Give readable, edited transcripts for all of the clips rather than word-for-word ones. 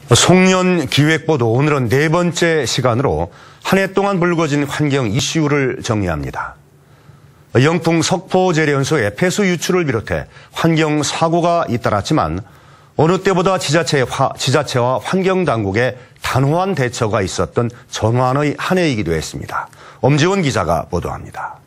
송년기획보도 오늘은 네 번째 시간으로 한 해 동안 불거진 환경 이슈를 정리합니다. 영풍 석포재련소의 폐수 유출을 비롯해 환경 사고가 잇따랐지만 어느 때보다 지자체와 환경당국의 단호한 대처가 있었던 전환의 한 해이기도 했습니다. 엄지원 기자가 보도합니다.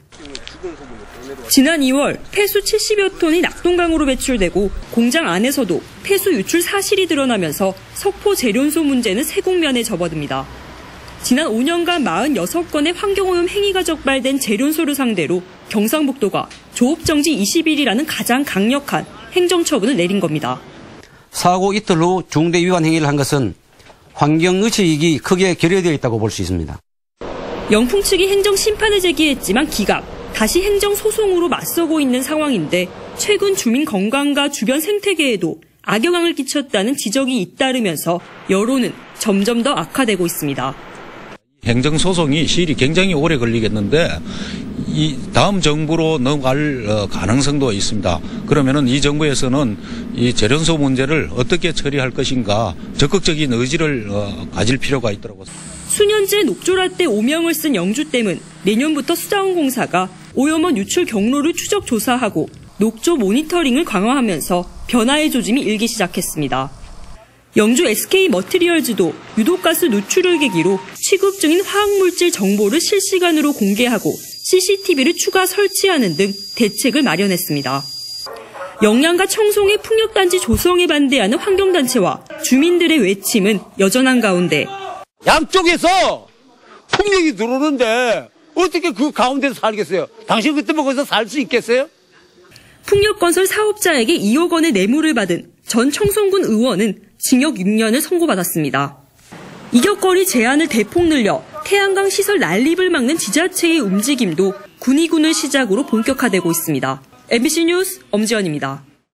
지난 2월 폐수 70여 톤이 낙동강으로 배출되고 공장 안에서도 폐수 유출 사실이 드러나면서 석포재련소 문제는 세국면에 접어듭니다. 지난 5년간 46건의 환경오염 행위가 적발된 재련소를 상대로 경상북도가 조업정지 20일이라는 가장 강력한 행정처분을 내린 겁니다. 사고 이틀 후 중대 위반 행위를 한 것은 환경의식이 크게 결여되어 있다고 볼 수 있습니다. 영풍 측이 행정심판을 제기했지만 기각, 다시 행정소송으로 맞서고 있는 상황인데 최근 주민 건강과 주변 생태계에도 악영향을 끼쳤다는 지적이 잇따르면서 여론은 점점 더 악화되고 있습니다. 행정소송이 시일이 굉장히 오래 걸리겠는데 이 다음 정부로 넘어갈 가능성도 있습니다. 그러면은 이 정부에서는 이 재련소 문제를 어떻게 처리할 것인가 적극적인 의지를 가질 필요가 있더라고요. 수년째 녹조라떼 오명을 쓴 영주댐은 내년부터 수자원공사가 오염원 유출 경로를 추적 조사하고 녹조 모니터링을 강화하면서 변화의 조짐이 일기 시작했습니다. 영주 SK머티리얼즈도 유독가스 누출을 계기로 취급 중인 화학물질 정보를 실시간으로 공개하고 CCTV를 추가 설치하는 등 대책을 마련했습니다. 영양가 청송의 풍력단지 조성에 반대하는 환경단체와 주민들의 외침은 여전한 가운데 양쪽에서 풍력이 들어오는데 어떻게 그 가운데서 살겠어요? 당신 그때 뭐 거기서 살 수 있겠어요? 풍력건설 사업자에게 2억 원의 뇌물을 받은 전 청송군 의원은 징역 6년을 선고받았습니다. 이격거리 제한을 대폭 늘려 태양광 시설 난립을 막는 지자체의 움직임도 군의군을 시작으로 본격화되고 있습니다. MBC 뉴스 엄지연입니다.